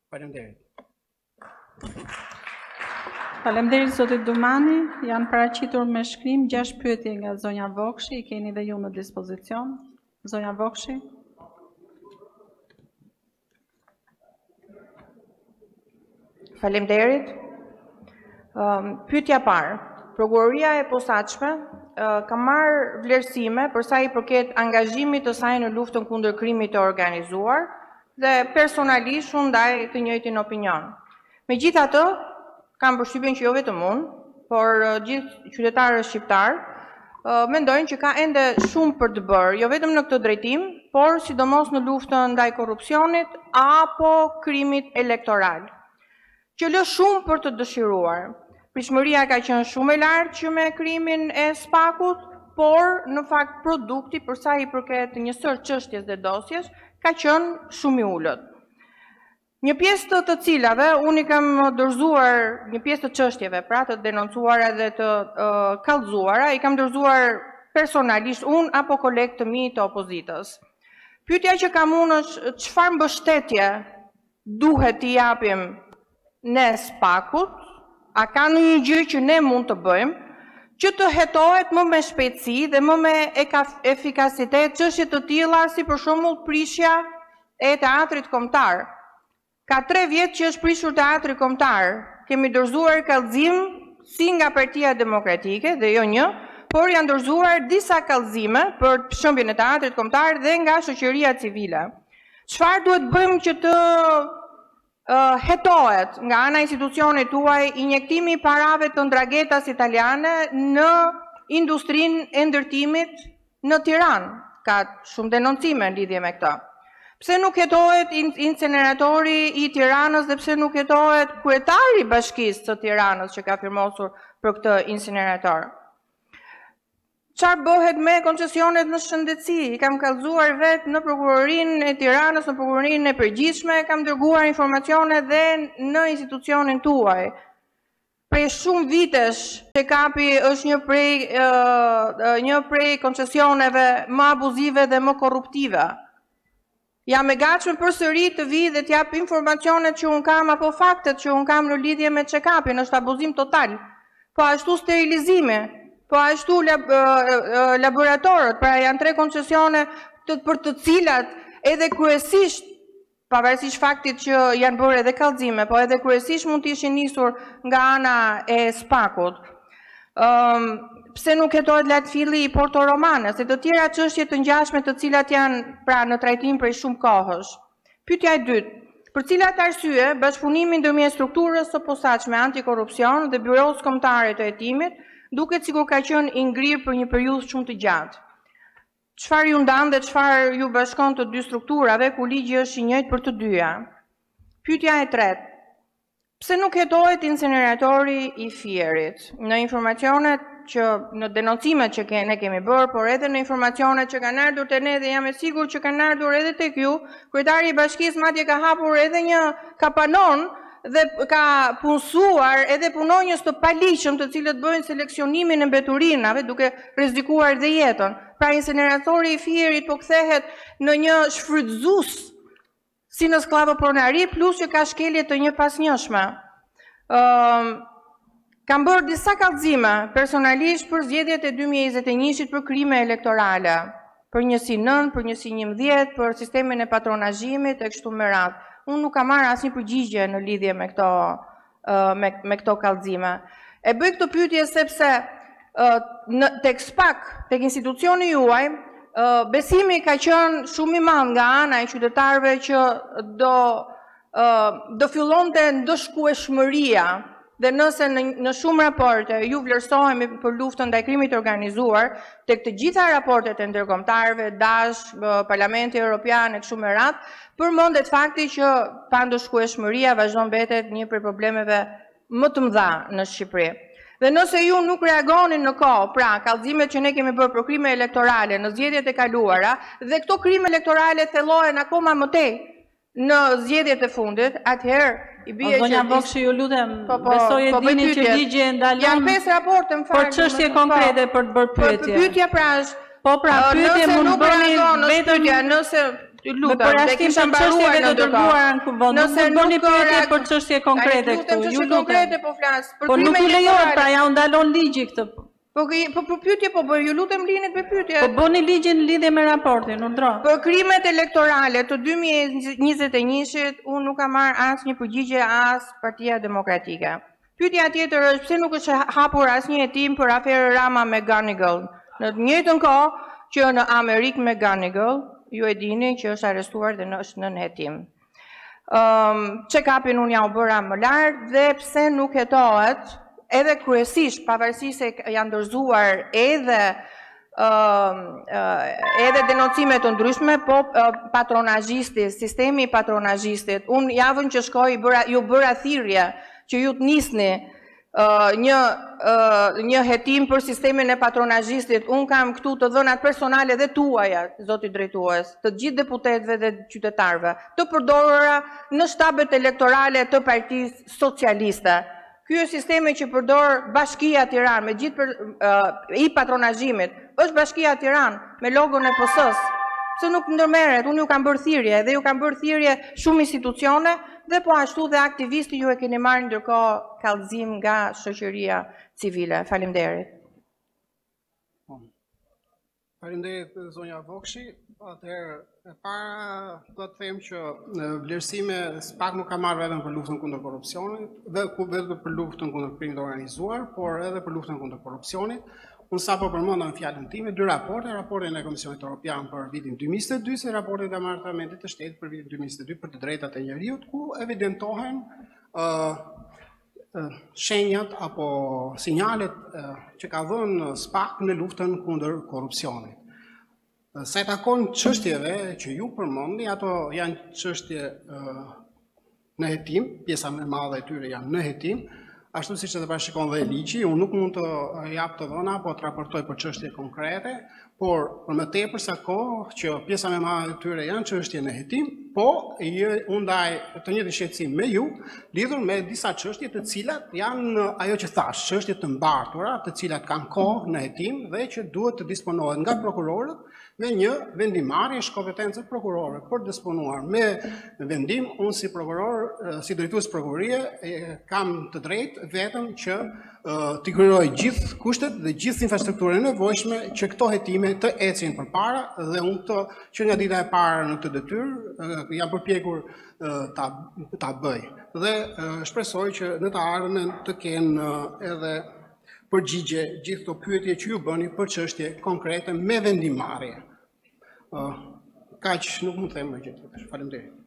Faleminderit. Faleminderit zotit Dumani, janë paraqitur me shkrim 6 pyetje nga zonja Vokshi, i keni dhe ju në dispozicion. Zonja Vokshi. Faleminderit. Pyetja parë. Prokuroria e posaçme ka marrë vlerësime për sa i përket angazhimit të saj në luftën kundër krimit të organizuar dhe personalisht unë ndaj të njëjtin opinion. Megjithatë, kam përshtypjen që jo vetëm unë, por gjithë qytetarët shqiptar mendojnë që ka ende shumë për të bërë, jo vetëm në këtë drejtim, por sidomos në luftën ndaj korrupsionit apo krimit elektoral, që lë shumë për të dëshiruar. Pritshmëria ka qenë shumë e lartë që me krimin e SPAK-ut, por në fakt produkti për sa i përket njësër çështjes dhe dosjes ka qenë shumë i ulët. Një pjesë të cilave unë i kam dorëzuar, një pjesë të çështjeve, pra të denoncuara dhe të kallëzuara, i kam dorëzuar personalisht unë apo kolegë të mi të opozitës. Pyetja që kam unë është çfarë mbështetje duhet t'i japim ne SPAK-ut, a ka ndonjë gjë që ne mund të bëjmë që të hetohet më me shpejtësi dhe më me efikasitet çështje të tilla si për shembull prishja e teatrit kombëtar. Ka 3 vjet që është prishur teatri kombëtar. Kemi dorëzuar kallëzim si nga Partia Demokratike dhe jo një, por janë dorëzuar disa kallëzime për shëmbjen e teatrit kombëtar dhe nga shoqëria civile. Çfarë duhet bëjmë që të hetohet nga ana e institucionit tuaj injektimi i parave të Ndragetas italiane në industrinë e ndërtimit në Tiranë? Ka shumë denoncime në lidhje me këtë. Pse nuk hetohet incineratori i Tiranës dhe pse nuk hetohet kryetari i Bashkisë së Tiranës që ka firmosur për këtë incinerator? Çfarë bëhet me koncesionet në shëndetësi? I kam kallëzuar vetë në prokurorinë e Tiranës, në prokurorinë e përgjithshme, kam dërguar informacione dhe në institucionin tuaj. Prej shumë vitesh, Tekapi është një prej koncesioneve më abuzive dhe më korruptive. Jam e gatshme përsëri të vi dhe t'jap informacionet që unë kam apo faktet që unë kam në lidhje me check-upin, është abuzim total. Po ashtu sterilizime, po ashtu laboratorët, pra janë 3 koncesione për të cilat edhe kryesisht, pavarësisht faktit që janë bërë edhe kallëzime, po edhe kryesisht mund të ishin nisur nga ana e SPAK-ut. Pse nuk hetohet Latfilli i Porto Romanes, e të tjera çështje të ngjashme të cilat janë pra në trajtim prej shumë kohësh. Pyetja e dytë, për cilat arsye bashkëpunimi ndërmjet strukturës së posaçme antikorrupsion dhe Byros Kombëtare të Hetimit duket sikur ka qenë i ngrirë për një periudhë shumë të gjatë? Çfarë ju ndan dhe çfarë ju bashkon të dy strukturave ku ligji është i njëjtë për të dyja? Pyetja e tretë, pse nuk hetohet incineratori i Fierit? Në informacionet që në denoncimet që ne kemi bërë, por edhe në informacionet që kanë ardhur te ne dhe jam e sigurt që kanë ardhur edhe tek ju, kryetari i bashkisë madje ka hapur edhe një kapanon dhe ka punësuar edhe punonjës të paligjshëm të cilët bëjnë seleksionimin e mbeturinave duke rrezikuar dhe jetën. Pra incineratori i Fierit po kthehet në një shfrytëzues si në sklavopronari, plus që ka shkelje të një pasnjëshme. Kam bërë disa kallëzime personalisht për zgjedhjet e 2021-shit për krime elektorale, për njësi 9, për njësi 11, për sistemin e patronazhimit e kështu me radhë. Unë nuk kam marrë asnjë përgjigje në lidhje me këto kallëzime. E bëj këtë pyetje sepse tek SPAK, tek institucioni juaj, besimi ka qenë shumë i madh nga ana e qytetarëve që do fillonte ndëshkueshmëria. Dhe nëse në shumë raporte ju vlerësohemi për luftën ndaj krimit të organizuar, tek të gjitha raportet e ndërkombëtarëve, DASH, Parlamenti Evropian e kështu me radhë, përmendet fakti që pandëshkueshmëria vazhdon mbetet një prej problemeve më të mëdha në Shqipëri. Dhe nëse ju nuk reagonin në kohë, pra kallëzimet që ne kemi bërë për krime elektorale në zgjedhjet e kaluara, dhe këto krime elektorale thellohen akoma më tej në zgjedhjet e fundit, atëherë Zonja Vokshi, ju lutem, besoj e dini që ligji e ndalon. Janë 5 raporte më fal. Por çështje konkrete për të bërë pyetje. Pyetja pra është, po pra pyetje mund bëni vetëm nëse Ju Me lutem, dhe përjashtim kisha të mbaruar çështjeve në të ndërkohë. dërguara në kuvend. Nuk më bëni pyetje për çështje konkrete këtu. Ju lutem. konkrete po flas. Për Po nuk krime u lejohet, elektorale. pra ja u ndalon ligji këtë. Po pyetje po bëj, ju lutem linit me pyetje. Po bëni ligjin në lidhje me raportin, urdhro. Për krimet elektorale të 2021-shit, unë nuk kam marrë asnjë përgjigje as Partia Demokratike. Pyetja tjetër është pse nuk është hapur asnjë hetim për aferën Rama me Ganigal. Në të njëjtën kohë që në Amerikë me Ganigal, ju e dini që është arrestuar dhe është nën hetim. Check-upin unë ja u bëra më lart dhe pse nuk hetohet edhe kryesisht, pavarësisht se janë ndërzuar edhe denoncime të ndryshme, po patronazhistit, sistemi patronazhistit. Unë javën që shkoj ju bëra thirrje që ju të nisni një hetim për sistemin e patronazhistit. Unë kam këtu të dhënat personale dhe tuaja, zoti drejtues, të gjithë deputetëve dhe qytetarëve, të përdorura në shtabet elektorale të Partisë Socialiste. Ky është sistemi që përdor Bashkia Tiranë, me gjithë i patronazhimit, është Bashkia Tiranë me logon e PS-s. Pse nuk ndërmerret? Unë ju kam bërë thirrje dhe ju kam bërë thirrje shumë institucione dhe po ashtu dhe aktivisti ju e keni marrë ndërkohë kallëzim nga shoqëria civile. Faleminderit. Faleminderit zonja Vokshi. Atëherë, e para do të them që vlerësime SPAK nuk ka marrë vetëm për luftën kundër korrupsionit, dhe vetëm për luftën kundër krimit të organizuar, por edhe për luftën kundër korrupsionit. Unë sapo përmenda në fjalën time dy raporte, raportin e Komisionit Evropian për vitin 2022 dhe raportin e Departamentit të Shtetit për vitin 2022 për të drejtat e njerëzit, ku evidentohen shenjat apo sinjalet që ka dhënë SPAK në luftën kundër korrupsionit. Sa i takon çështjeve që ju përmendni, ato janë çështje në hetim, pjesa më e madhe e tyre janë në hetim, ashtu siç e parashikon dhe ligji. Unë nuk mund të jap të dhëna apo të raportoj për çështje konkrete, por për më tepër sa kohë që pjesa më e madhe e tyre janë çështje në hetim, po unë ndaj të njëjtin shqetësim me ju, lidhur me disa çështje të cilat janë ajo që thash, çështje të mbartura, të cilat kanë kohë në hetim dhe që duhet të disponohen nga prokurorët me një vendimarrje kompetencë prokurore për disponuar me vendim. Unë si prokuror, si drejtues prokurorie, kam të drejtë vetëm që të krijoj gjithë kushtet dhe gjithë infrastrukturën e nevojshme që këto hetime të ecin përpara, dhe unë këto që nga dita e parë në këtë detyrë jam përpjekur ta bëj. Dhe shpresoj që në të ardhmen të kenë edhe përgjigje gjithë këto pyetje që ju bëni për çështje konkrete me vendimarrje. Kaq, nuk mund të them më gjë tjetër. Faleminderit.